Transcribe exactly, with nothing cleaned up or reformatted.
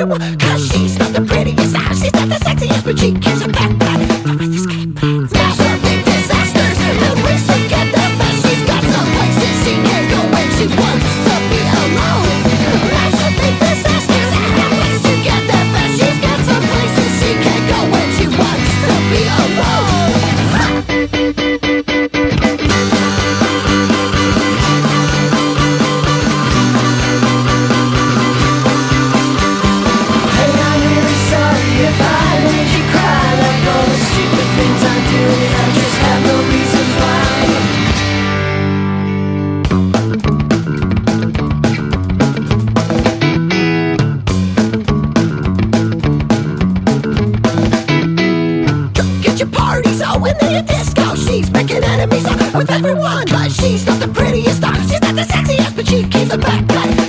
Well, cause she's not the prettiest now, she's not the sexiest, but she keeps a backpack. Now some big disasters, and we forget the best. She's got some places she can go when she wants to be alone. Now some big disasters, and we forget the best. She's got some places she can go when she wants to be alone. When they at disco, she's making enemies with everyone. But she's not the prettiest, she's not the sexiest, but she keeps a backpack.